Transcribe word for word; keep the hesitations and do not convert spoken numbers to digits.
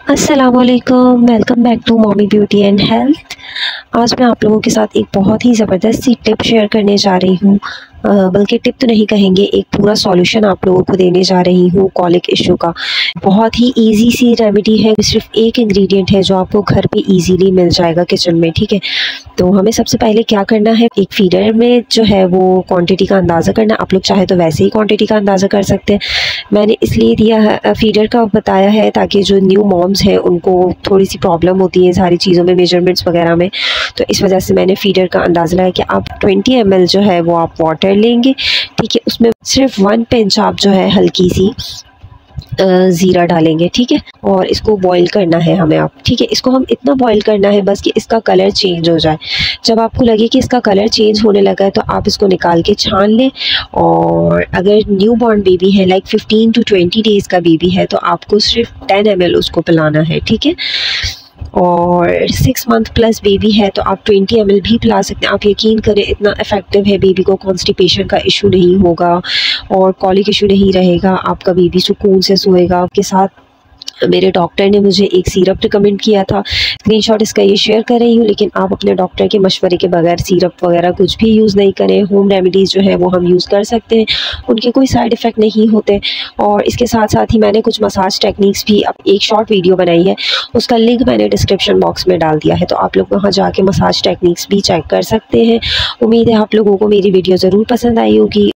अस्सलामुअलैकुम, welcome back to Mommy Beauty and Health. आज मैं आप लोगों के साथ एक बहुत ही ज़बरदस्त सी टिप शेयर करने जा रही हूँ, बल्कि टिप तो नहीं कहेंगे, एक पूरा सॉल्यूशन आप लोगों को देने जा रही हूँ कॉलिक इशू का। बहुत ही इजी सी रेमेडी है, सिर्फ एक इंग्रेडिएंट है जो आपको घर पे इजीली मिल जाएगा किचन में। ठीक है, तो हमें सबसे पहले क्या करना है, एक फीडर में जो है वो क्वांटिटी का अंदाज़ा करना। आप लोग चाहे तो वैसे ही क्वांटिटी का अंदाज़ा कर सकते हैं। मैंने इसलिए दिया है फीडर का बताया है ताकि जो न्यू मॉम्स हैं उनको थोड़ी सी प्रॉब्लम होती है सारी चीज़ों में, मेजरमेंट्स वगैरह में, तो इस वजह से मैंने फीडर का अंदाज़ा लगाया कि आप ट्वेंटी एम एल जो है वो आप वाटर लेंगे। ठीक है, उसमें सिर्फ वन पिंच आप जो है हल्की सी ज़ीरा डालेंगे। ठीक है, और इसको बॉईल करना है हमें आप। ठीक है, इसको हम इतना बॉईल करना है बस कि इसका कलर चेंज हो जाए। जब आपको लगे कि इसका कलर चेंज होने लगा है तो आप इसको निकाल के छान लें। और अगर न्यू बॉर्न बेबी है, like fifteen to twenty days का बेबी है, तो आपको सिर्फ टेन एम एल उसको पिलाना है। ठीक है, और सिक्स मंथ प्लस बेबी है तो आप ट्वेंटी एम एल भी पिला सकते हैं। आप यकीन करें इतना इफ़ेक्टिव है, बेबी को कॉन्स्टिपेशन का इशू नहीं होगा और कॉलिक इशू नहीं रहेगा। आपका बेबी सुकून से सोएगा आपके साथ। मेरे डॉक्टर ने मुझे एक सिरप रिकमेंड किया था, स्क्रीनशॉट इसका ये शेयर कर रही हूँ, लेकिन आप अपने डॉक्टर के मशवरे के बगैर सिरप वगैरह कुछ भी यूज़ नहीं करें। होम रेमेडीज़ जो है वो हम यूज़ कर सकते हैं, उनके कोई साइड इफ़ेक्ट नहीं होते। और इसके साथ साथ ही मैंने कुछ मसाज टेक्निक्स भी, अब एक शॉर्ट वीडियो बनाई है, उसका लिंक मैंने डिस्क्रिप्शन बॉक्स में डाल दिया है, तो आप लोग वहाँ जाके मसाज टेक्निक्स भी चेक कर सकते हैं। उम्मीद है आप लोगों को मेरी वीडियो ज़रूर पसंद आई होगी।